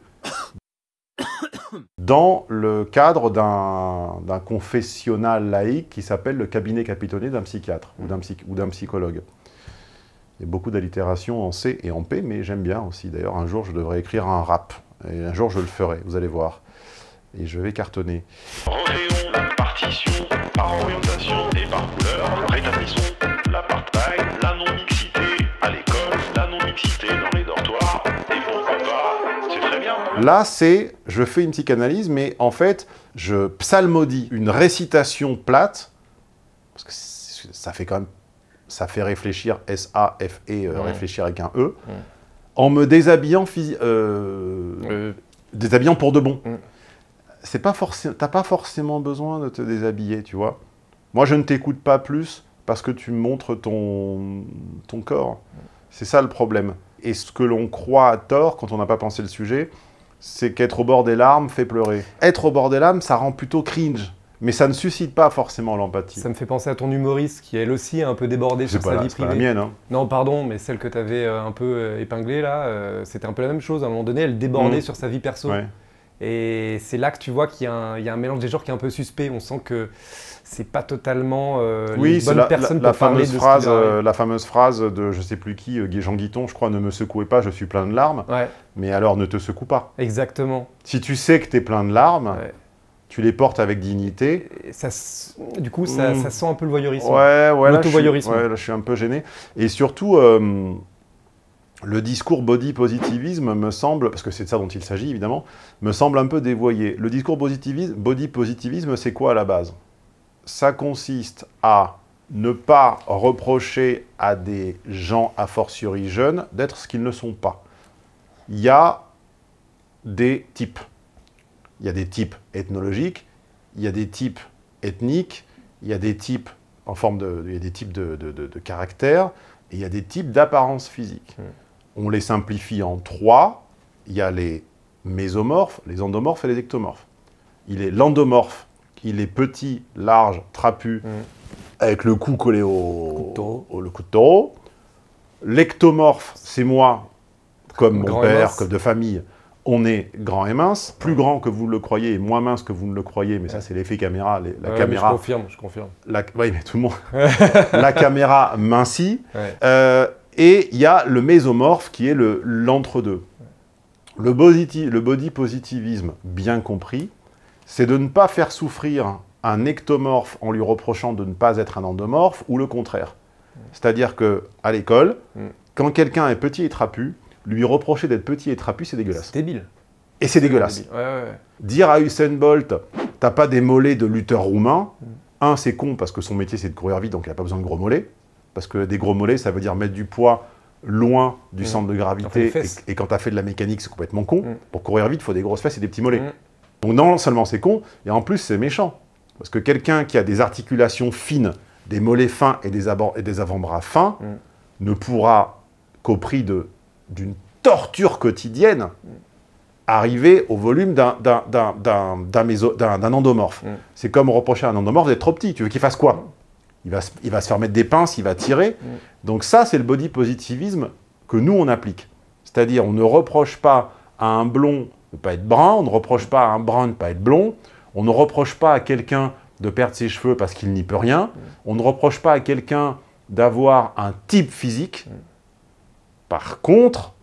A: dans le cadre d'un confessionnal laïque qui s'appelle le cabinet capitonné d'un psychiatre ou d'un psychologue. Il y a beaucoup d'allitération en C et en P, mais j'aime bien aussi. D'ailleurs, un jour, je devrais écrire un rap. Et un jour, je le ferai, vous allez voir. Et je vais cartonner.
T: Recréons la partition par orientation et par couleur. Rétablissons l'apartheid, la non-mixité à l'école, la non-mixité dans les dortoirs. Et pourquoi pas, c'est très bien.
A: Là, je fais une psychanalyse, mais en fait, je psalmodie une récitation plate, parce que ça fait quand même... Ça fait réfléchir, S-A-F-E, réfléchir avec un E, en me déshabillant, déshabillant pour de bon. T'as pas forcément besoin de te déshabiller, tu vois. Moi, je ne t'écoute pas plus parce que tu me montres ton corps. C'est ça le problème. Et ce que l'on croit à tort, quand on n'a pas pensé le sujet, c'est qu'être au bord des larmes fait pleurer. Être au bord des larmes, ça rend plutôt cringe. Mais ça ne suscite pas forcément l'empathie.
C: Ça me fait penser à ton humoriste qui, elle aussi, a un peu débordé sur sa vie privée.
A: C'est pas la mienne, hein.
C: Non, pardon, mais celle que tu avais un peu épinglée, là, c'était un peu la même chose. À un moment donné, elle débordait sur sa vie perso. Ouais. Et c'est là que tu vois qu'il y a un mélange des genres qui est un peu suspect. On sent que c'est pas totalement
A: oui,
C: une bonne personne pour parler de ce
A: la fameuse phrase de je sais plus qui, Jean Guiton, je crois, ne me secouez pas, je suis plein de larmes. Ouais. Mais alors, ne te secoue pas.
C: Exactement.
A: Si tu sais que tu es plein de larmes... Ouais. Tu les portes avec dignité.
C: Et ça, du coup, ça sent un peu le voyeurisme.
A: Ouais, l'auto-voyeurisme. Là, je suis un peu gêné. Et surtout, le discours body positivisme me semble, parce que c'est de ça dont il s'agit évidemment, me semble un peu dévoyé. Le discours body positivisme, c'est quoi à la base? Ça consiste à ne pas reprocher à des gens a fortiori jeunes d'être ce qu'ils ne sont pas. Il y a des types. Il y a des types ethnologiques, il y a des types ethniques, il y a des types en forme de, il y a des types de caractères, et il y a des types d'apparence physique. On les simplifie en 3. Il y a les mésomorphes, les endomorphes et les ectomorphes. L'endomorphe, il est petit, large, trapu, avec le cou collé au cou de taureau. L'ectomorphe, c'est moi, comme mon père, comme de famille, on est grand et mince, plus grand que vous le croyez et moins mince que vous ne le croyez, mais ça c'est l'effet caméra. La caméra.
C: Je confirme.
A: Oui, mais tout le monde. La caméra mincit. Et il y a le mésomorphe qui est l'entre-deux. Le body positivisme, bien compris, c'est de ne pas faire souffrir un ectomorphe en lui reprochant de ne pas être un endomorphe, ou le contraire. C'est-à-dire qu'à l'école, quand quelqu'un est petit et trapu, lui reprocher d'être petit et trapu, c'est dégueulasse.
C: C'est débile.
A: Et c'est dégueulasse. Dire à Usain Bolt, t'as pas des mollets de lutteur roumain, c'est con parce que son métier c'est de courir vite, donc il n'a pas besoin de gros mollets. Parce que des gros mollets, ça veut dire mettre du poids loin du centre de gravité. Et quand tu as fait de la mécanique, c'est complètement con. Pour courir vite, il faut des grosses fesses et des petits mollets. Donc non seulement c'est con, et en plus c'est méchant. Parce que quelqu'un qui a des articulations fines, des mollets fins et des avant-bras fins, ne pourra qu'au prix d'une torture quotidienne arriver au volume d'un endomorphe. C'est comme reprocher à un endomorphe d'être trop petit. Tu veux qu'il fasse quoi ? Il va se faire mettre des pinces, il va tirer. Donc ça, c'est le body positivisme que nous, on applique. C'est-à-dire, on ne reproche pas à un blond de ne pas être brun, on ne reproche pas à un brun de ne pas être blond, on ne reproche pas à quelqu'un de perdre ses cheveux parce qu'il n'y peut rien, on ne reproche pas à quelqu'un d'avoir un type physique. Par contre,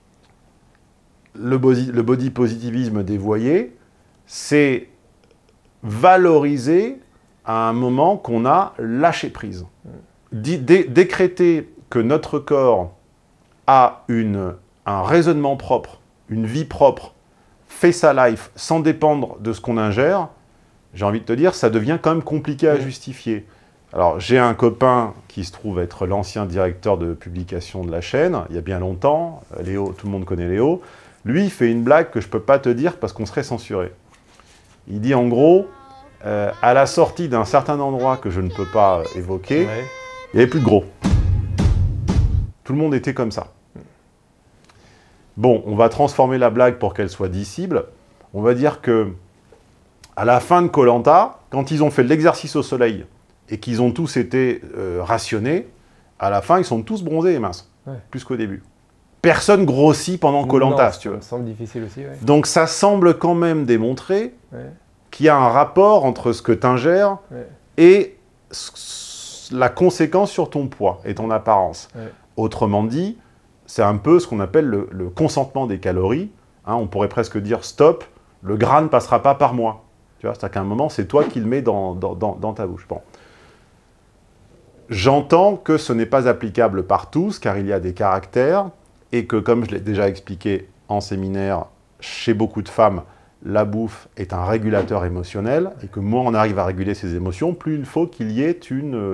A: le body positivisme dévoyé, c'est valoriser à un moment qu'on a lâché prise. Décréter que notre corps a un raisonnement propre, une vie propre, fait sa life sans dépendre de ce qu'on ingère, j'ai envie de te dire, ça devient quand même compliqué à justifier. Alors, j'ai un copain qui se trouve être l'ancien directeur de publication de la chaîne, il y a bien longtemps, Léo, tout le monde connaît Léo. Lui, il fait une blague que je ne peux pas te dire parce qu'on serait censuré. Il dit en gros, à la sortie d'un certain endroit que je ne peux pas évoquer, il n'y avait plus de gros. Tout le monde était comme ça. Bon, on va transformer la blague pour qu'elle soit dissible. On va dire que à la fin de Koh-Lanta, quand ils ont fait l'exercice au soleil et qu'ils ont tous été rationnés, à la fin, ils sont tous bronzés et minces, plus qu'au début. Personne grossit pendant Koh-Lanta, si tu veux.
C: Ça me semble difficile aussi,
A: Donc ça semble quand même démontrer qu'il y a un rapport entre ce que tu ingères et la conséquence sur ton poids et ton apparence. Autrement dit, c'est un peu ce qu'on appelle le consentement des calories. On pourrait presque dire stop, le gras ne passera pas par moi. Tu vois, c'est-à-dire qu'à un moment, c'est toi qui le mets dans ta bouche. Bon. J'entends que ce n'est pas applicable par tous, car il y a des caractères, et que, comme je l'ai déjà expliqué en séminaire, chez beaucoup de femmes, la bouffe est un régulateur émotionnel, et que moins on arrive à réguler ses émotions, plus il faut qu'il y ait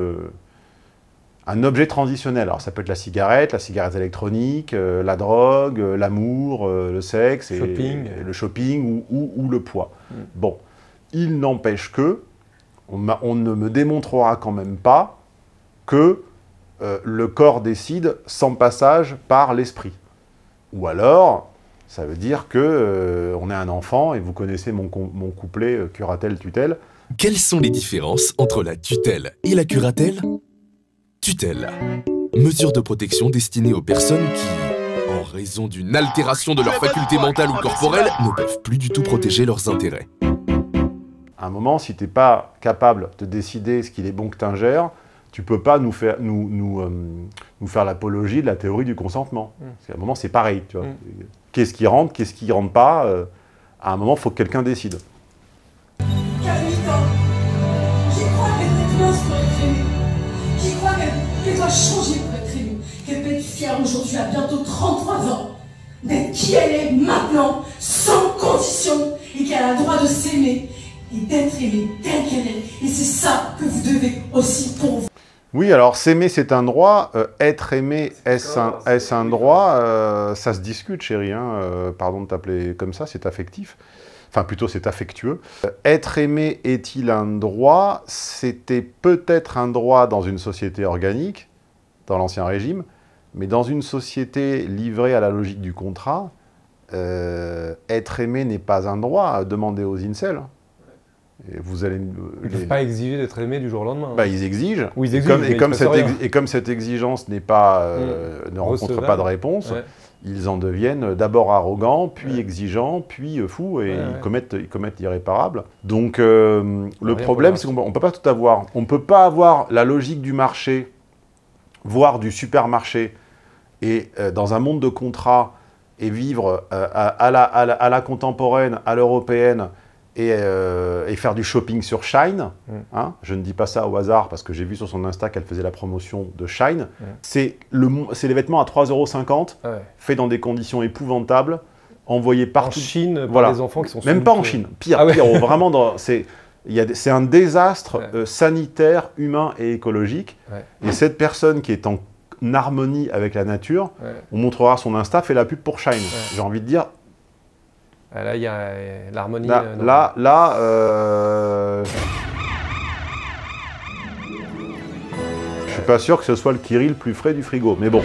A: un objet transitionnel. Alors ça peut être la cigarette électronique, la drogue, l'amour, le sexe, et le shopping ou le poids. Bon, il n'empêche que on ne me démontrera quand même pas que le corps décide sans passage par l'esprit. Ou alors, ça veut dire qu'on est un enfant, et vous connaissez mon couplet curatelle-tutelle.
E: Quelles sont les différences entre la tutelle et la curatelle ? Tutelle. Mesure de protection destinée aux personnes qui, en raison d'une altération de leurs facultés mentales ou corporelles, ne peuvent plus du tout protéger leurs intérêts.
A: À un moment, si tu n'es pas capable de décider ce qu'il est bon que tu ingères, tu ne peux pas nous faire l'apologie de la théorie du consentement. Parce qu'à un moment, c'est pareil. Tu vois. Qu'est-ce qui rentre, qu'est-ce qui ne rentre pas à un moment, il faut que quelqu'un décide.
B: Carlita, j'y crois qu'elle peut être mince pour être aimée. J'y crois qu'elle doit changer pour être aimée. Qu'elle peut être fière aujourd'hui, à bientôt 33 ans, d'être qui elle est maintenant, sans condition, et qu'elle a le droit de s'aimer et d'être aimée telle qu'elle est. Et c'est ça que vous devez aussi pour vous.
A: Oui, alors s'aimer, c'est un droit. Être aimé, est-ce un droit ça se discute, chérie. Pardon de t'appeler comme ça, c'est affectif. Enfin, plutôt, c'est affectueux. Être aimé est-il un droit? C'était peut-être un droit dans une société organique, dans l'Ancien Régime, mais dans une société livrée à la logique du contrat, être aimé n'est pas un droit à demander aux incels. Et vous allez,
C: ils ne peuvent pas exiger d'être aimé du jour au lendemain.
A: Bah, ils exigent.
C: Oui, ils exigent,
A: et comme cette exigence n'est pas, ne rencontre pas de réponse, ils en deviennent d'abord arrogants, puis exigeants, puis fous, et ils commettent l'irréparable. Donc le problème, c'est qu'on ne peut pas tout avoir. On ne peut pas avoir la logique du marché, voire du supermarché, et dans un monde de contrats, et vivre à la contemporaine, à l'européenne, et faire du shopping sur Shine. Hein, je ne dis pas ça au hasard parce que j'ai vu sur son Insta qu'elle faisait la promotion de Shine. C'est les vêtements à 3,50 €, faits dans des conditions épouvantables, envoyés partout.
C: En Chine, par des enfants qui sont
A: même pas en Chine, pire, vraiment, c'est un désastre sanitaire, humain et écologique. Et cette personne qui est en harmonie avec la nature, on montrera son Insta, fait la pub pour Shine. J'ai envie de dire...
C: Là, il y a l'harmonie.
A: Je suis pas sûr que ce soit le Kirill plus frais du frigo, mais bon.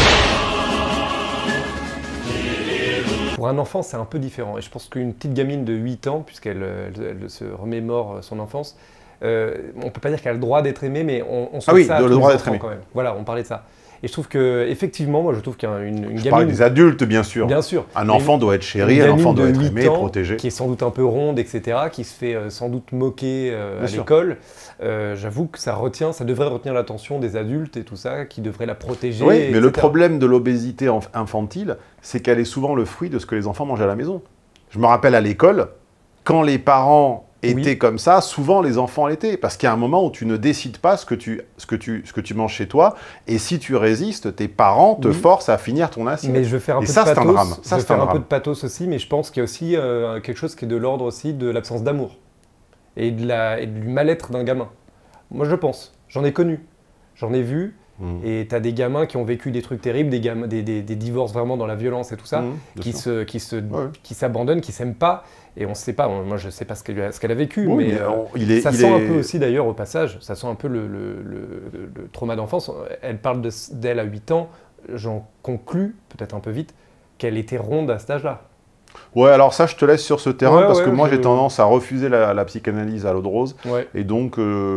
C: Pour un enfant, c'est un peu différent. Et je pense qu'une petite gamine de 8 ans, puisqu'elle se remémore son enfance, on ne peut pas dire qu'elle a le droit d'être aimée, mais on souhaite ça à tous les enfants quand même. Voilà, on parlait de ça. Et je trouve que, effectivement, moi je trouve qu'une gamine...
A: Je parle des adultes, bien sûr.
C: Bien sûr.
A: Un enfant doit être chéri, un enfant doit être aimé, protégé.
C: Qui est sans doute un peu ronde, etc., qui se fait sans doute moquer à l'école. J'avoue que ça devrait retenir l'attention des adultes et tout ça, qui devraient la protéger.
A: Oui, mais le problème de l'obésité infantile, c'est qu'elle est souvent le fruit de ce que les enfants mangent à la maison. Je me rappelle à l'école, quand les parents étaient comme ça, souvent les enfants l'étaient, parce qu'il y a un moment où tu ne décides pas ce que tu manges chez toi, et si tu résistes, tes parents te forcent à finir ton assiette.
C: Mais je vais faire un peu de pathos. C'est un drame. Je vais faire un peu de pathos aussi, mais je pense qu'il y a aussi quelque chose qui est de l'ordre aussi de l'absence d'amour et du mal-être d'un gamin. Moi, je pense. J'en ai connu, j'en ai vu. Et tu as des gamins qui ont vécu des trucs terribles, des divorces vraiment dans la violence et tout ça, qui s'abandonnent, qui s'aiment pas. Et on ne sait pas, moi je ne sais pas ce qu'elle a vécu, mais ça sent un peu aussi d'ailleurs au passage, ça sent un peu le trauma d'enfance. Elle parle d'elle à 8 ans, j'en conclus, peut-être un peu vite, qu'elle était ronde à cet âge-là.
A: Ouais, alors ça je te laisse sur ce terrain, parce que moi j'ai tendance à refuser la psychanalyse à l'eau de rose, et donc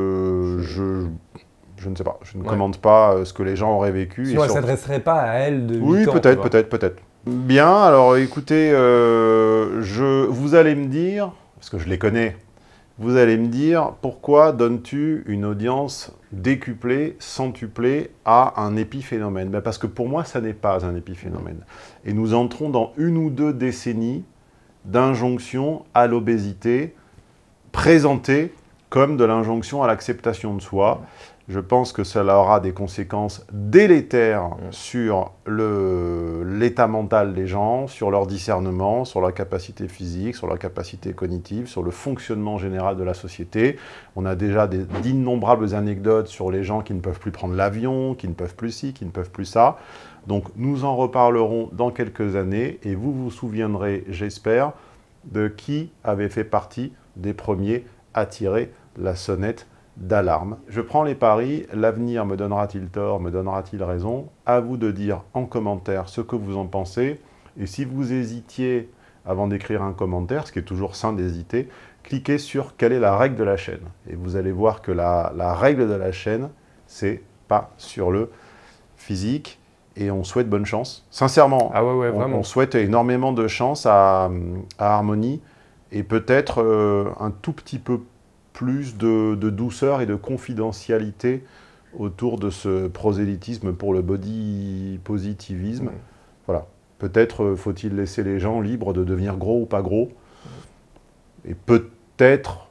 A: je ne sais pas, je ne commente pas ce que les gens auraient vécu.
C: Sinon elle ne s'adresserait pas à elle de 8 ans.
A: Oui, peut-être. Bien, alors écoutez, vous allez me dire, parce que je les connais, vous allez me dire pourquoi donnes-tu une audience décuplée, centuplée à un épiphénomène? Ben parce que pour moi, ça n'est pas un épiphénomène. Et nous entrons dans 1 ou 2 décennies d'injonction à l'obésité, présentée comme de l'injonction à l'acceptation de soi. Je pense que cela aura des conséquences délétères sur l'état mental des gens, sur leur discernement, sur leur capacité physique, sur leur capacité cognitive, sur le fonctionnement général de la société. On a déjà d'innombrables anecdotes sur les gens qui ne peuvent plus prendre l'avion, qui ne peuvent plus ci, qui ne peuvent plus ça. Donc nous en reparlerons dans quelques années et vous vous souviendrez, j'espère, de qui avait fait partie des premiers à tirer la sonnette d'alarme. Je prends les paris, l'avenir me donnera-t-il tort, me donnera-t-il raison? À vous de dire en commentaire ce que vous en pensez. Et si vous hésitiez avant d'écrire un commentaire, ce qui est toujours sain d'hésiter, cliquez sur quelle est la règle de la chaîne. Et vous allez voir que la règle de la chaîne, c'est pas sur le physique. Et on souhaite bonne chance. Sincèrement, on souhaite énormément de chance à Harmonie et peut-être un tout petit peu plus de douceur et de confidentialité autour de ce prosélytisme pour le body positivisme. Voilà. Peut-être faut-il laisser les gens libres de devenir gros ou pas gros. Et peut-être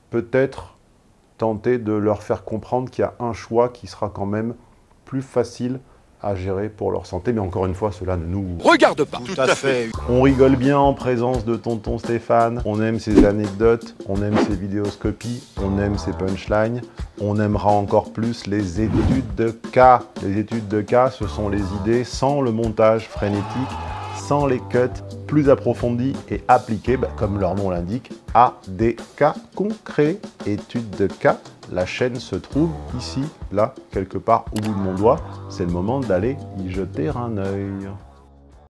A: tenter de leur faire comprendre qu'il y a un choix qui sera quand même plus facile à gérer pour leur santé, mais encore une fois, cela ne nous
E: regarde pas.
A: Tout à fait. On rigole bien en présence de tonton Stéphane, on aime ses anecdotes, on aime ses vidéoscopies, on aime ses punchlines, on aimera encore plus les études de cas. Les études de cas, ce sont les idées sans le montage frénétique, sans les cuts, plus approfondis et appliqués, comme leur nom l'indique, à des cas concrets. Études de cas la chaîne se trouve ici, là, quelque part au bout de mon doigt. C'est le moment d'aller y jeter un œil.